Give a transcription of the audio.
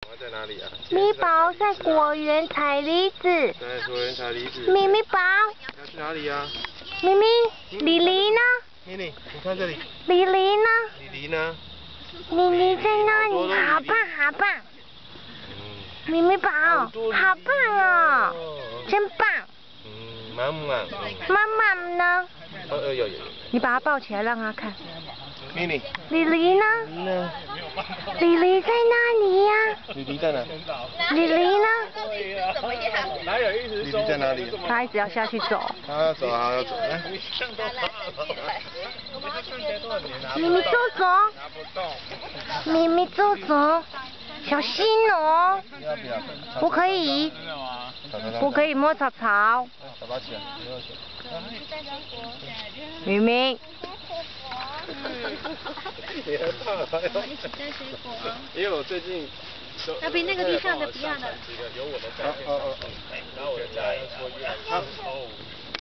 在哪里啊？ 咪宝在果园采梨子。 在果园采梨子。 咪咪宝。 要去哪里啊？ 咪咪，李黎呢？ 妮妮，你看这里。 李黎呢？ 李黎呢？ 李黎在那里，好棒好棒。咪咪宝，好棒哦，真棒。 妈妈。 妈妈呢？ 有。 你把它抱起来让他看。 妮妮。 李黎呢？李黎在哪里呀？ 李黎在哪？ 李黎呢？ 哪有意思？李黎在哪里？ 他一直要下去走。 他要走，他要走。 咪咪坐走。咪咪坐走，小心哦。不可以。不可以摸草草。 小八起来， 明明。 你还怕？ 一起摘水果啊！ 因为我最近要比那个地上的不要的。 有我的照片。然后我的家人说